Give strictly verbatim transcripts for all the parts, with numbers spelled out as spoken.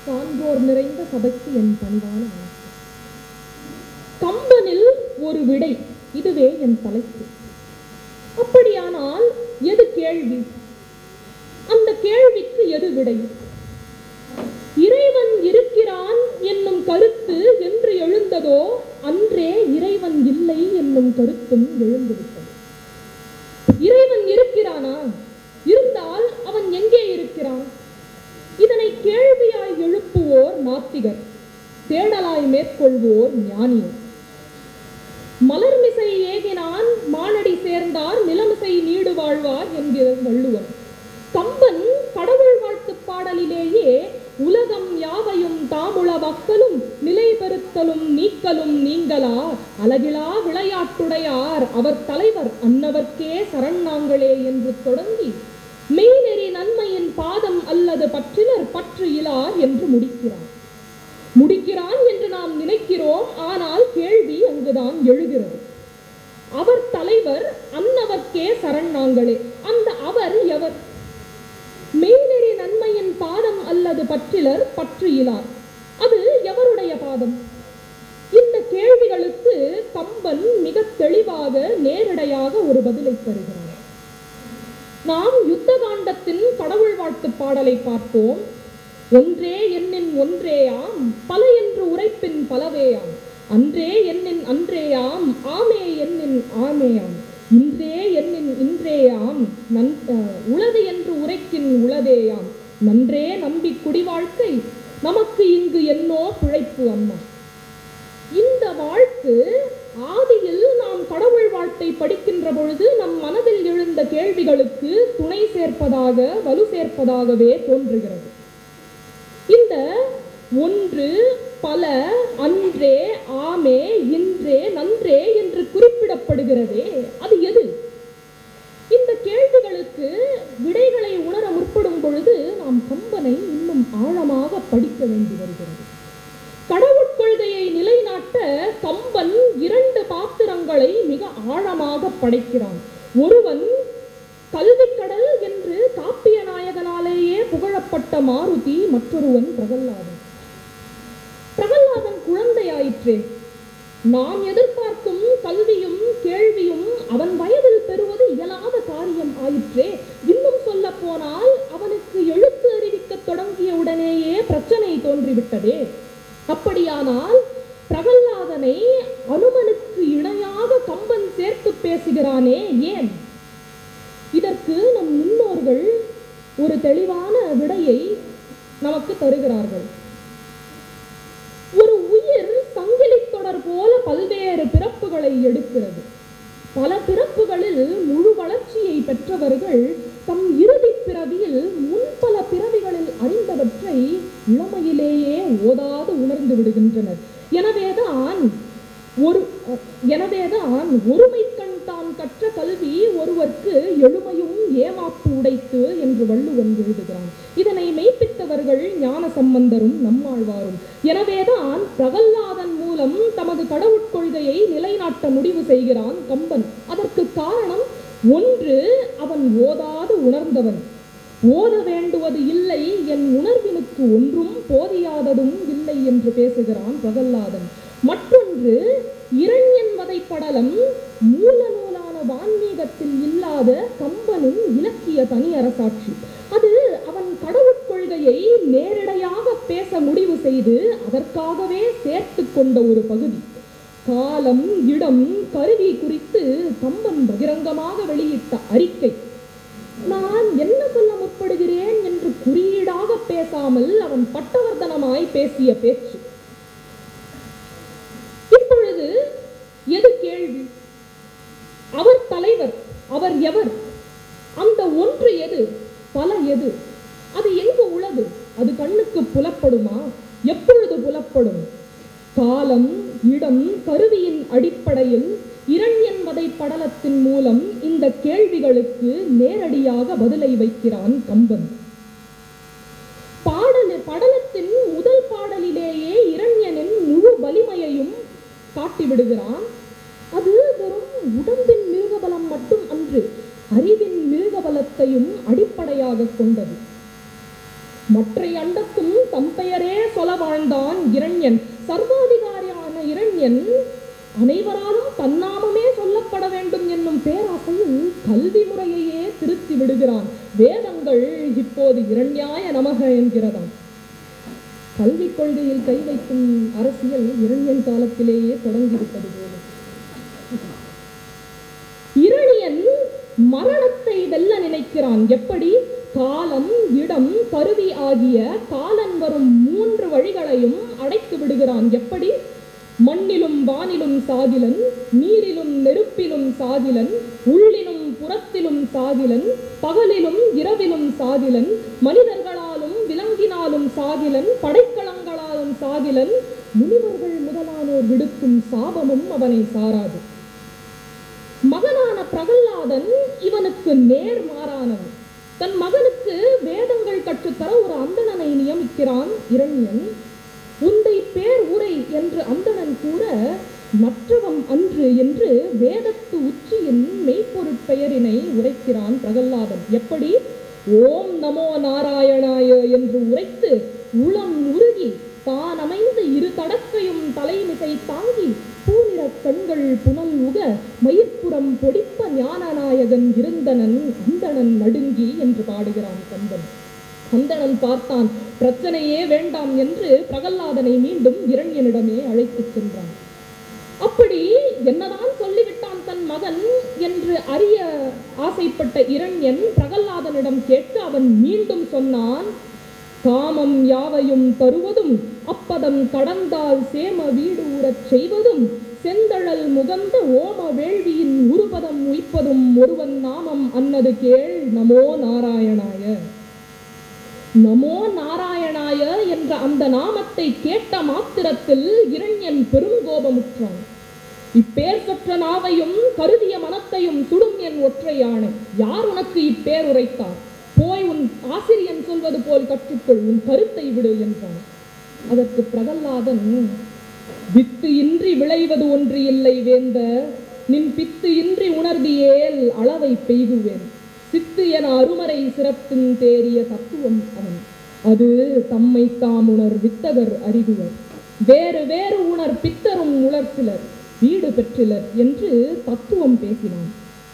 சான்றோர் நிறைந்த சபைக்கு என் பணிவான வணக்கம். கம்பனில் ஒரு விடை, இதுவே என் தலைப்பு. அப்படியானால் எது கேள்வி? அந்த கேள்விக்கு எது விடை? இறைவன் இருக்கிறான் என்னும் கருத்து என்று எழுந்ததோ அன்றே இறைவன் இல்லை என்னும் கருத்தும் எழுந்துவிட்டது. இறைவன் இருக்கிறானா? இருந்தால் அவன் எங்கே இருக்கிறான்? இதனை கேள்வியாய் எழுப்புவோர் நாத்திகர், தேடலாய் மேற்கொள்வோர் ஞானியர். மலர்மிசை ஏகினான் மானடி சேர்ந்தார் நிலமிசை நீடு வாழ்வார் என்கிற வள்ளுவன். கம்பன் கடவுள் வாழ்த்து பாடலிலேயே உலகம் யாவையும் தாமுள வக்கலும் நிலை பெறுத்தலும் நீக்கலும் நீங்களா அழகிலா விளையாட்டுடையார் அவர் தலைவர் அன்னவர்க்கே சரணாங்களே என்று தொடங்கி மெய்நெறி நன்மையின் பாதம் அல்லது பற்றினர் பற்று இலார் என்று முடிக்கிறார். முடிக்கிறான் என்று நாம் நினைக்கிறோம், ஆனால் கேள்வி அங்குதான் எழுகிறது. அவர் தலைவர் அன்னவர்க்கே சரணாங்களே. அந்த அவர் எவர்? மெய்நெறி நன்மையின் பாதம் அல்லது பற்றிலர் பற்று இலார், அது எவருடைய பாதம்? இந்த கேள்விகளுக்கு கம்பன் மிக தெளிவாக நேரடியாக ஒரு பதிலை தருகிறார். நாம் யுத்த காண்டத்தின் கடவுள் வாழ்த்து பாடலை பார்ப்போம். ஒன்றே எண்ணின் ஒன்றேயாம் பல என்று உரைப்பின் பலவேயாம் அன்றே எண்ணின் அன்றேயாம் ஆமே எண்ணின் ஆமேயாம் இன்றே எண்ணின் இன்றேயாம் நன் உளது என்று உரைக்கின் உளதேயாம் நன்றே நம்பி குடிவாழ்க்கை நமக்கு இங்கு என்னோ பிழைப்பு அம்மா. இந்த வாழ்த்து ஆதியில் நாம் கடவுள் வாழ்த்தை படிக்கின்ற பொழுது நம் மனதில் எழுந்த கேள்விகளுக்கு துணை சேர்ப்பதாக வலு சேர்ப்பதாகவே தோன்றுகிறது. இந்த ஒன்று பல அன்றே ஆமே இன்றே நன்றே என்று குறிப்பிடப்படுகிறதே, அது எது? இந்த கேள்விகளுக்கு விடைகளை உணர முற்படும் பொழுது நாம் கம்பனை இன்னும் ஆழமாக படிக்க வேண்டி வருகிறது. கடவுள் கொள்கையை நிலைநாட்ட கம்பன் இரண்டு பாத்திரங்களை மிக ஆழமாக படைக்கிறான். ஒருவன் கல்விக்கடல் என்று காப்பிய நாயகனாலேயே புகழப்பட்ட மாருதி, மற்றொருவன் பிரகல்லாதன். பிரகல்லாதன் குழந்தையாயிற்றே. நாம் எதிர்பார்க்கும் கல்வியும் கேள்வியும் அவன் வயதில் பெறுவது இயலாத காரியம் ஆயிற்றே. இன்னும் சொல்ல போனால் அவனுக்கு எழுத்து அறிவிக்க தொடங்கிய உடனேயே பிரச்சனை தோன்றிவிட்டதே. அப்படியானால் பிரகல்லாதனை அனுமனுக்கு இணையாக கம்பன் சேர்த்து பேசுகிறானே, ஏன்? இதற்கு நம் முன்னோர்கள் ஒரு தெளிவான விடையை நமக்கு தருகிறார்கள். ஒரு உயிர் சங்கிலி தொடர் போல பல்வேறு பிறப்புகளை எடுக்கிறது. பல பிறப்புகளில் முழு வளர்ச்சியை பெற்றவர்கள் தம் இறுதி பிறவியில் முன்பல பிறவிகளில் அறிந்தவற்றை இளமையிலேயே ஓதாது உணர்ந்து விடுகின்றனர். எனவேதான் ஒரு எனவேதான் ஒருமை கண் தான் கற்ற கல்வி ஒருவர்க்கு எழுமையும் ஏமாப்பு உடைத்து என்று வள்ளுவன் எழுதுகிறான். இதனை மெய்ப்பித்தவர்கள் ஞான சம்பந்தரும் நம்மாழ்வாரும். எனவேதான் பிரகல்லாதன் மூலம் தமது கடவுட் கொள்கையை நிலைநாட்ட முடிவு செய்கிறான் கம்பன். அதற்கு காரணம் ஒன்று, அவன் ஓதாது உணர்ந்தவன். ஓத வேண்டுவது இல்லை என் உணர்வினுக்கு ஒன்றும் போதியாததும் இல்லை என்று பேசுகிறான் பிரகல்லாதன். மற்றொன்று, இரண்யன் வதை படலம் மூல நூலான வான்மீகத்தில் இல்லாத கம்பனின் இலக்கிய தனி அரசாட்சி. அது அவன் கடவுட் கொள்கையை நேரடியாக பேச முடிவு செய்து அதற்காகவே சேர்த்து கொண்ட ஒரு பகுதி. காலம் இடம் கருவி குறித்து கம்பன் பகிரங்கமாக வெளியிட்ட அறிக்கை. நான் என்ன சொல்ல முற்படுகிறேன் என்று குறியீடாக பேசாமல் அவன் பட்டவர்த்தனமாய் பேசிய பேச்சு. இப்பொழுது எது கேள்வி? அவர் தலைவர், அவர் எவர்? அந்த ஒன்று எது? பல எது? அது எங்கு உள்ளது? அது கண்ணுக்கு புலப்படுமா? எப்பொழுது புலப்படும்? காலம் இடம் கருவியின் அடிப்படையில் இரண்யன் வதை படலத்தின் மூலம் இந்த கேள்விகளுக்கு நேரடியாக பதிலை வைக்கிறான் கம்பன். பாடல் படலத்தின் முதல் பாடலிலேயே இரண்யனின் முழு வலிமையையும் காட்டிவிடுகிறான். அது வெறும் உடம்பின் மிருகபலம் மட்டும் அன்று, அறிவின் மிருகபலத்தையும் அடிப்படையாக கொண்டது. மற்ற அண்டக்கும் தம்பெயரே சொல வாழ்ந்தான் இரண்யன். சர்வாதிகாரியான இரண்யன் அனைவராலும் தன்னாமமே சொல்லப்பட வேண்டும் என்னும் பேராசையில் கல்வி முறையையே திருத்தி விடுகிறான். வேதங்கள் இப்போது இரண்யாய நமக என்கிறதாம். கல்விக் கொள்கையில் கை வைக்கும் அரசியல் இரண்யன் காலத்திலேயே தொடங்கிவிட்டது போல. இரணியன் மரணத்தை வெல்ல நினைக்கிறான். எப்படி? காலம், இடம், கருவி ஆகிய காலன் வரும் மூன்று வழிகளையும் அடைத்து விடுகிறான். எப்படி? மண்ணிலும் வானிலும் சாகிலன், நீரிலும் நெருப்பிலும் சாகிலன், உள்ளிலும் புறத்திலும் சாகிலன், பகலிலும் இரவிலும் சாகிலன், மனிதர்களாலும் விலங்கினாலும் சாகிலன், படைக்கலங்களாலும் சாகிலன், முனிவர்கள் முதலானோர் விடுக்கும் சாபமும் அவனை சாராது. மகனான பிரகல்லாதன் இவனுக்கு நேர் மாறானவன். தன் மகனுக்கு வேதங்கள் கற்றுத்தர ஒரு அந்தணனை நியமிக்கிறான் இரண்யன். உந்தை பேர் உரை என்று அந்தணன் கூற, மற்றவம் அன்று என்று வேதத்து உச்சியின் மெய்ப்பொருட்பெயரினை உரைக்கிறான் பிரகல்லாதன். எப்படி? ஓம் நமோ நாராயணாய என்று உரைத்து உளம் உருகி தான் அமைந்து இரு தடக்கையும் தலைமிசை தாங்கி பூநிற கண்கள் புனல் உக மயிர்ப்புறம் பொடிப்ப ஞானநாயகன் இருந்தனன் அந்தணன் நடுங்கி என்று பாடுகிறான் கந்தன். அந்தணன் பார்த்தான். பிரச்சனையே வேண்டாம் என்று பிரகல்லாதனை மீண்டும் இரண்யனிடமே அழைத்துச் சென்றான். அப்படி என்னதான் சொல்லிவிட்டான் தன் மகன் என்று அறிய ஆசைப்பட்ட இரண்யன் பிரகல்லாதனிடம் கேட்க அவன் மீண்டும் சொன்னான். காமம் யாவையும் தருவதும் அப்பதம் கடந்தால் சேம வீடு ஊறச் செய்வதும் செந்தழல் முகந்த ஓம வேள்வியின் உருபதம் உய்ப்பதும் ஒருவன் நாமம் அன்னது கேள் நமோ நாராயணாய. நமோ நாராயணாய என்ற அந்த நாமத்தை கேட்ட மாத்திரத்தில் இரண்யன் பெருங்கோபமுற்றான். இப்பேர் சொற்ற நாவையும் கருதிய மனத்தையும் சுடும் என் ஒற்றை யானை. யார் உனக்கு இப்பேர் உரைத்தார்? போய் உன் ஆசிரியன் சொல்வது போல் கற்றுக்கொள், உன் கருத்தை விடு என்றான். அதற்கு பிரகல்லாதன், வித்து இன்றி விளைவது ஒன்று இல்லை வேந்த, நின் பித்து இன்றி உணர்தியேல் அளவை பெய்குவேன். சித்து என அருமறை சிறப்பின் தேறிய தத்துவம் அவன். அது தம்மை தாம் உணர் வித்தகர் அறிகுவர். வேறு வேறு உணர் பித்தரும் உணர் சிலர் வீடு பெற்றிலர் என்று தத்துவம் பேசினான்.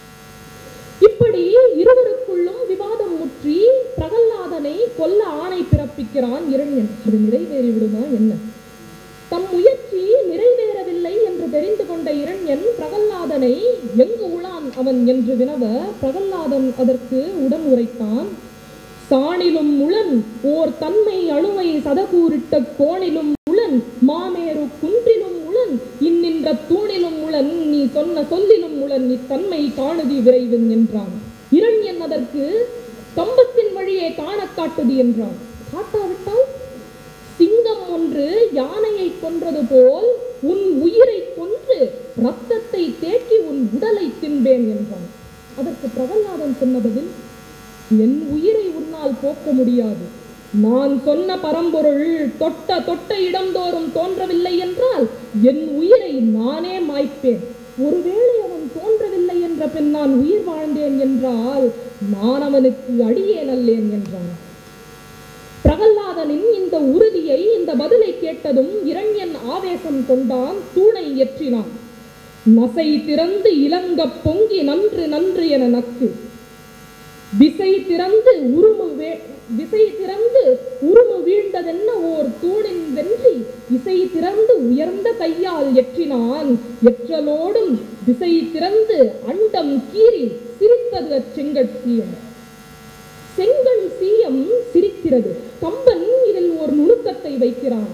இப்படி இருவருக்குள்ளும் விவாதம் முற்றி பிரகல்லாதனை கொல்ல ஆணை பிறப்பிக்கிறான் இரண்யன். அது நிறைவேறிவிடுமா என்ன? தம் முயற்சி நிறைவேறவில்லை என்று தெரிந்து கொண்ட இரண்யன் பிரகல்லாதனை எங்கு உளான் அவன் என்று வினவ, பிரகல்லாதன் அதற்கு உடன் உரைத்தான். சாணிலும் உளன் ஓர் தன்மை அணுவை சதகூரிட்ட கோணிலும் உளன் மாமேரு குன்றிலும் உளன் இன்னின்ற தூணிலும் உளன் நீ சொன்ன சொல்லிலும் உளன் இத்தன்மை காணுதி விரைவின் என்றான். இரண்யன் அதற்கு கம்பத்தின் வழியே காண காட்டுதி என்றான். காட்டாவிட்டால் சிங்கம் ஒன்று யானையை கொன்றது போல் உன் உயிரை கொன்று ரத்தத்தை தேக்கி உன் உடலை தின்பேன் என்றான். அதற்கு பிரகல்லாதன் சொன்ன பதில், என் உயிரை உன்னால் போக்க முடியாது. நான் சொன்ன பரம்பொருள் தொட்ட தொட்ட இடந்தோறும் தோன்றவில்லை என்றால் என் உயிரை நானே மாய்ப்பேன். ஒருவேளை அவன் தோன்றவில்லை என்ற பின் நான் உயிர் வாழ்ந்தேன் என்றால் நான் அவனுக்கு அடியேன் அல்லேன் என்றான். பிரகல்லாதனின் இந்த உறுதியை, இந்த பதிலை கேட்டதும் இரண்யன் ஆவேசம் கொண்டான். தூணை ஏற்றினான். நசை திறந்து இலங்க பொங்கி நன்று நன்று என நக்கு விசை திறந்து உருமு வே விசை திறந்து உருமு வீழ்ந்ததென்ன ஓர் தூணின் வென்றி இசை திறந்து உயர்ந்த கையால் எற்றினான். எற்றலோடும் திசை திறந்து அண்டம் கீறி சிரித்தது அச்செங்கட் சீயம். செங்கல் சீயம் சிரிக்கிறது. கம்பன் இதில் ஒரு நுணுக்கத்தை வைக்கிறான்.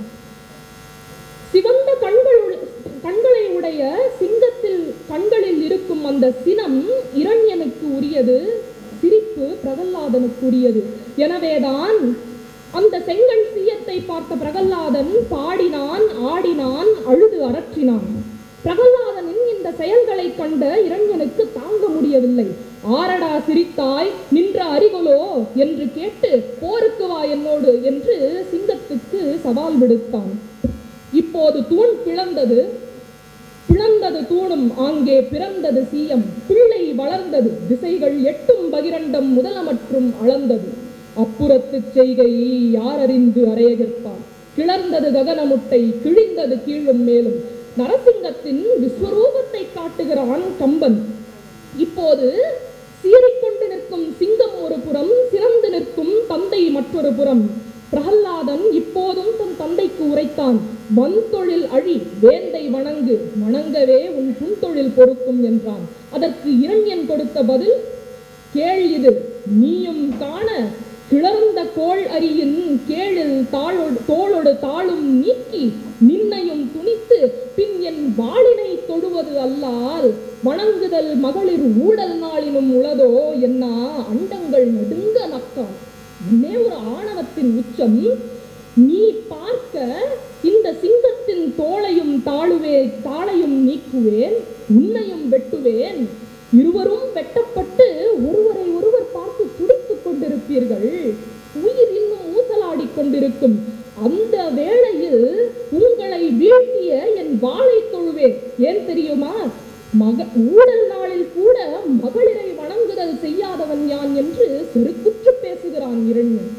சிவந்த கண்கள் கண்களை உடைய சிங்கத்தில் கண்களில் இருக்கும் அந்த சினம் இரண்யனுக்கு உரியது, சிரிப்பு பிரகல்லாதனுக்கு உரியது. எனவேதான் அந்த செங்கல் சீயத்தை பார்த்த பிரகல்லாதன் பாடினான், ஆடினான், அழுது அரற்றினான். பிரகல்லாதனின் இந்த செயல்களை கண்ட இரண்யனுக்கு தாங்க முடியவில்லை. ஆரடா சிரித்தாய், நின்ற அறிகொலோ என்று கேட்டு போருக்கு வா என்னோடு என்று சிங்கத்துக்கு சவால் விடுத்தான். இப்போது தூண் பிளந்தது. பிளந்தது தூணும், ஆங்கே பிறந்தது சீயம். பிள்ளை வளர்ந்தது. திசைகள் எட்டும் பகிரண்டம் முதலமற்றும் அளந்தது. அப்புறத்து செய்கை யார் அறிந்து அறையகற்பான். கிளர்ந்தது ககனமுட்டை, கிழிந்தது கீழும் மேலும். நரசிங்கத்தின் விஸ்வரூபத்தை காட்டுகிறான் கம்பன். இப்போது சீறிக்கொண்டு நிற்கும் சிங்கம் ஒரு புறம், சிறந்து நிற்கும் தந்தை மற்றொரு புறம். பிரகல்லாதன் இப்போதும் தன் தந்தைக்கு உரைத்தான், வன்தொழில் அழி, வேந்தை வணங்கு, வணங்கவே உன் புன்தொழில் பொறுக்கும் என்றான். அதற்கு இரண்யன் கொடுத்த பதில், கேள் இது நீயும் காண, கிளர்ந்த கோள் அரியின் கேழில் தாளொடு தோளொடு தாளும் நீக்கி நின்னையும் துணித்து பின் என் வாளினை தொடுவது அல்லால் வணங்குதல் மகளிர் ஊடல் நாளினும் உளதோ என்னா அண்டங்கள் நடுங்க நக்கான். என்னே ஒரு ஆணவத்தின் உச்சம். நீ பார்க்க இந்த சிங்கத்தின் தோளையும் தாழுவே தாளையும் நீக்குவேன், உன்னையும் வெட்டுவேன். இருவரும் வெட்டப்பட்டு ஒருவரை ஒருவர் பார்த்து துடித்துக் கொண்டிருப்பீர்கள். உயிர் இன்னும் ஊசலாடி கொண்டிருக்கும். அந்த வேளையில் உங்களை வீழ்த்திய என் வாளை தொழுவேன். ஏன் தெரியுமா? மக ஊடல் நாளில் கூட மகளிரை வணங்குதல் செய்யாதவன் யான் என்று செருக்குற்று பேசுகிறான் இரண்யன்.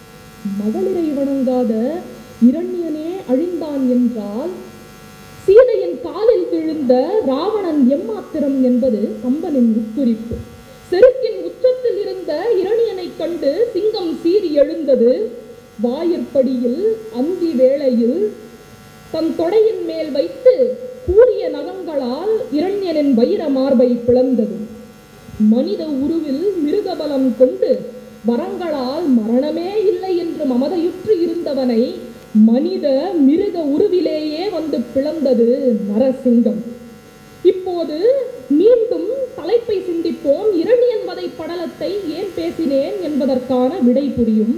மகளிரை வணங்காத இரண்யனே அழிந்தான் என்றால் சீதையின் காலில் விழுந்த ராவணன் எம்மாத்திரம் என்பது கம்பனின் உட்குறிப்பு. செருக்கின் உச்சத்தில் இருந்த இரணியனை கண்டு சிங்கம் சீறி எழுந்தது. வாயிற்படியில் அந்தி வேளையில் தன் தொடையின் மேல் வைத்து கூறிய நகங்களால் இரண்யனின் வைர மார்பை பிளந்தது. மனித உருவில் மிருகபலம் கொண்டு வரங்களால் மரணமே இல்லை என்று மமதையுற்று இருந்தவனை மனித மிருக உருவிலேயே வந்து பிளந்தது நரசிங்கம். இப்போது மீண்டும் தலைப்பை சிந்திப்போம். இரணியன் வதை படலத்தை ஏன் பேசினேன் என்பதற்கான விடை புரியும்.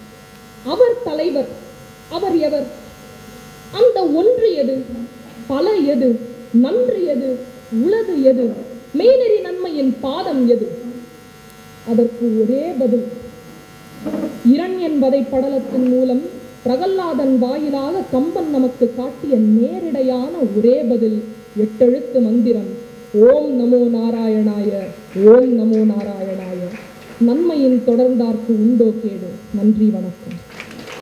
அவர் தலைவர். அவர் எவர்? அந்த ஒன்று எது? பல எது? நன்று எது? உலகு எது? மெய்நெறி நன்மையின் பாதம் எது? அதற்கு ஒரே பதில். இரண்யன் வதை படலத்தின் மூலம் பிரகல்லாதன் வாயிலாக கம்பன் நமக்கு காட்டிய நேரிடையான ஒரே பதில் எட்டெழுத்து மந்திரம். ஓம் நமோ நாராயணாய, ஓம் நமோ நாராயணாய. நன்மையின் தொடர்ந்தார்க்கு உண்டோ கேடு. நன்றி, வணக்கம்.